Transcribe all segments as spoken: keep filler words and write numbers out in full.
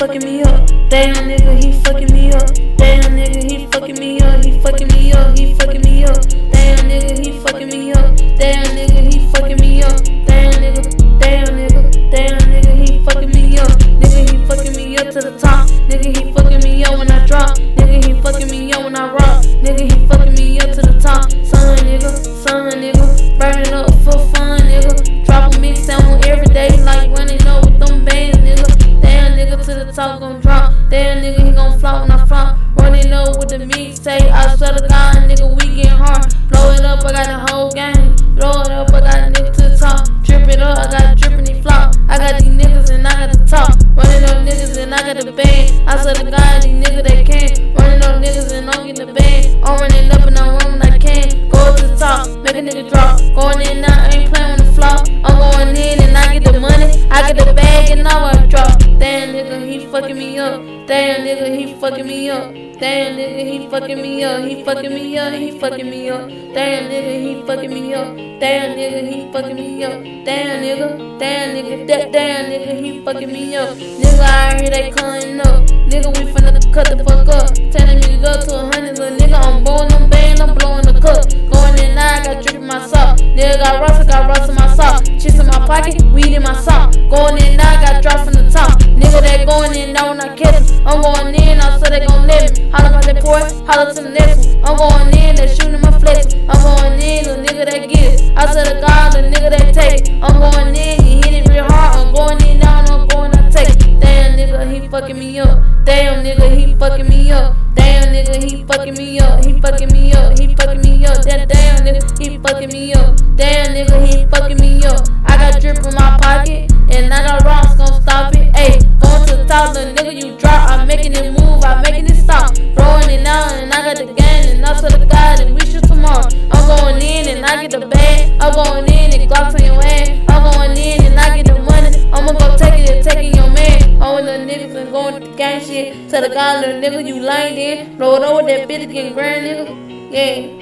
fucking me up. Damn nigga, he fucking me up. Damn nigga, he fucking me up. He fucking me up. He fucking me up. Damn nigga, he fucking me up. Damn nigga, he fucking me up. Damn nigga, damn nigga, damn nigga, he fucking me up. Nigga, he fucking me up to the top. Nigga, he fucking me up when I drop. Nigga, he fucking me up when I rock. Nigga, he fucking me up to the top. Son nigga, son nigga, burn it up for fun nigga. Drop a mix sound every day like running up with them bands nigga. Damn nigga to the top gon' drop. Damn nigga, he gon' flop when I flop. Running up with the mixtape. I swear to God, nigga, we get hard. Blow it up, I got the whole gang. Blow it up, I got a nigga to the top. Drip it up, I got drip and he flop. I got these niggas and I got the top. Running up niggas and I got the band. I swear to God, these niggas they can't. Running up niggas and don't get the band. I'm running up and I'm running when I can. Go to the top, make a nigga drop. Going in now, I ain't playing with the flop. I'm going in and I get the money. I get the bag and now I drop. Damn nigga, he fucking me up. Damn nigga, he fucking me up. Damn nigga, he fucking me up. He fucking me up. He fucking me up. Damn nigga, he fucking me up. Damn nigga, he fucking me up. Damn nigga, damn nigga, that damn nigga, he fucking me up. Nigga, I hear they calling up. Nigga, we finna cut the fuck up. Telling me to go to a hundred, but nigga, I'm blowing them bands, I'm blowing the cup. Going in now, I got drip in my sock. Nigga got rust, I got rust in my sock. Chips in my pocket, weed in my sock. Going in now, I got drop from the top. Nigga, they going in now when I catch them. I'm going in, I said they gon' let me. Holla about that boy, holla to the next one. I'm going in, they shooting my flex. I'm going in, the nigga that get it. I said to God, the nigga that take it. I'm going in, he hit it real hard. I'm going in now, and I'm going to take it. Damn nigga, he fucking me up. Damn nigga, he fucking me up. Damn nigga, he fucking me up. He fucking me up. He fucking me up. That damn nigga, he fucking me up. Damn nigga, he fucking me up. I got drip in my pocket, and I got rocks gon' stop it. Ayy, going to the top, little nigga, you drop. I'm making it move, I'm making it stop. Throwing it out, and I got the gang, and I swear to God, and we shoot tomorrow. I'm going in, and I get the bag. I'm going in, and Glocks on your head. I'm going in, and I get the money. I'ma go take it and taking your man. All the niggas and going to the gang shit. Tell the guy, little nigga, you lying in. Roll it over that bitch getting grand, nigga. Yeah.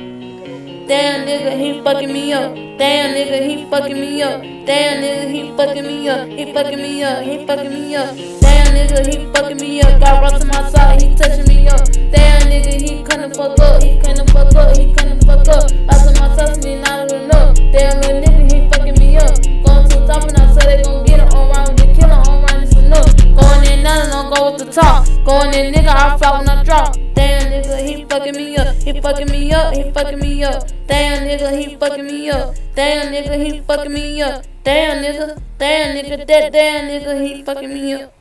Damn nigga, he fucking me up. Damn nigga, he fucking me up. Damn nigga, he fucking me up. He fucking me up. He fucking me up. Damn nigga, he fucking me up. Got rocks on my side, he touching me up. Damn nigga, he couldn't fuck up. He couldn't fuck up. He couldn't fuck up. Rocks on my side, and not enough. Damn little nigga, he fucking me up. Going to the top and I said they gon' get it. On round with the killer, on round it's enough. Going in now and I'll go with the top. Going in nigga, I flop when I drop. Damn nigga, he fucking me up. He fucking me up. He fucking me up. Damn nigga, he fucking me up. Damn nigga, he fucking me up. Damn nigga, damn nigga, that damn nigga, he fucking me up.